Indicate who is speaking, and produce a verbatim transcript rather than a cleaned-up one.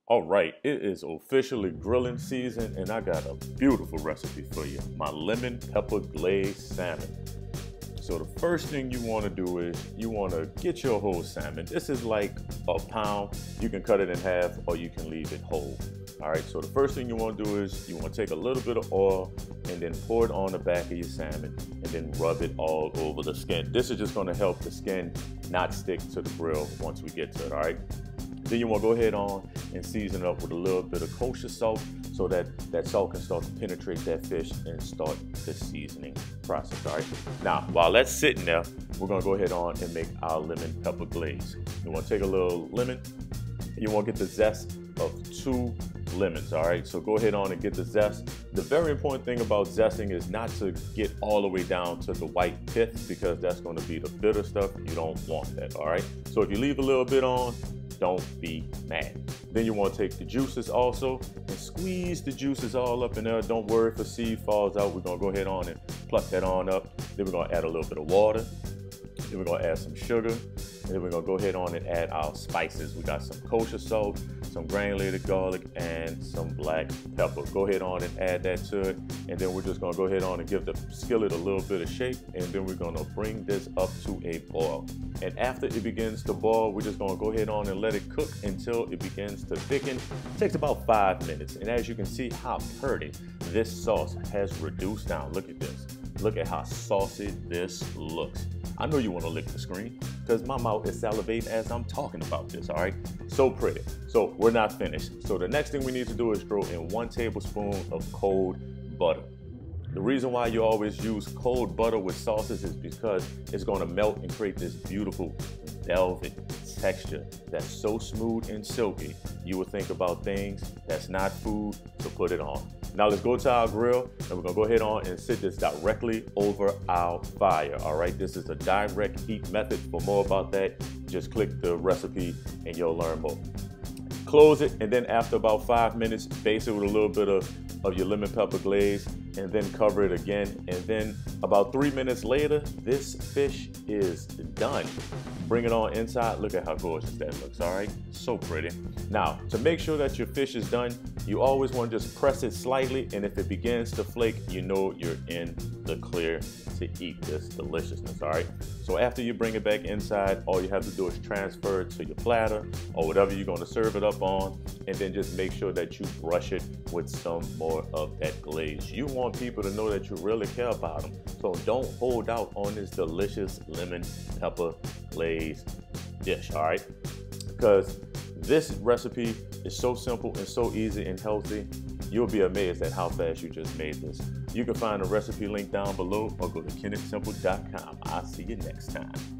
Speaker 1: All right, it is officially grilling season, and I got a beautiful recipe for you. My lemon pepper glazed salmon. So the first thing you want to do is you want to get your whole salmon. This is like a pound. You can cut it in half or you can leave it whole. All right, so the first thing you want to do is you want to take a little bit of oil and then pour it on the back of your salmon and then rub it all over the skin. This is just going to help the skin not stick to the grill once we get to it, all right? Then you want to go ahead on and season it up with a little bit of kosher salt so that that salt can start to penetrate that fish and start the seasoning process, all right? Now, while that's sitting there, we're going to go ahead on and make our lemon pepper glaze. You want to take a little lemon. You want to get the zest of two lemons, all right? So go ahead on and get the zest. The very important thing about zesting is not to get all the way down to the white pith because that's going to be the bitter stuff. You don't want that, all right? So if you leave a little bit on, don't be mad. Then you want to take the juices also and squeeze the juices all up in there. Don't worry if a seed falls out. We're going to go ahead on and pluck that on up. Then we're going to add a little bit of water. Then we're going to add some sugar. And then we're going to go ahead on and add our spices. We got some kosher salt, some granulated garlic, and some black pepper. Go ahead on and add that to it. And then we're just going to go ahead on and give the skillet a little bit of shake. And then we're going to bring this up to a boil. And after it begins to boil, we're just going to go ahead on and let it cook until it begins to thicken. It takes about five minutes. And as you can see how pretty this sauce has reduced down. Look at this. Look at how saucy this looks. I know you want to lick the screen because my mouth is salivating as I'm talking about this, all right? So pretty. So we're not finished. So the next thing we need to do is throw in one tablespoon of cold butter. The reason why you always use cold butter with sauces is because it's going to melt and create this beautiful velvet texture that's so smooth and silky. You would think about things that's not food, so put it on. Now let's go to our grill and we're gonna go ahead on and sit this directly over our fire, all right? This is a direct heat method. For more about that, just click the recipe and you'll learn more. Close it, and then after about five minutes, baste it with a little bit of, of your lemon pepper glaze, and then cover it again. And then about three minutes later, this fish is done. Bring it on inside. Look at how gorgeous that looks, all right? So pretty. Now, to make sure that your fish is done, you always want to just press it slightly, and if it begins to flake, you know you're in the clear to eat this deliciousness, all right? So after you bring it back inside, all you have to do is transfer it to your platter or whatever you're going to serve it up on, and then just make sure that you brush it with some more of that glaze. You want people to know that you really care about them, so don't hold out on this delicious lemon pepper glaze dish, all right? Because this recipe is so simple and so easy and healthy, you'll be amazed at how fast you just made this. You can find the recipe link down below or go to kenneth simple dot com. I'll see you next time.